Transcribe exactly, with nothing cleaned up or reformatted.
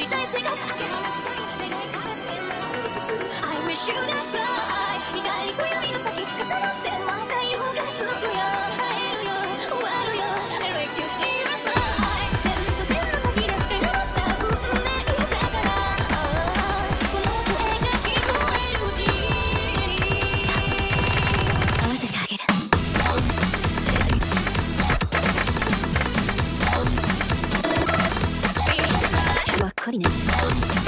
したい世界 I wish you to fly 光暦の先重なって満開夕がつくよ会えるよ終わるよ I like you see your smile 線と線の先で手がまった運命だからこの声が聞こえるうちにじゃあ合わせてあげるわっかりね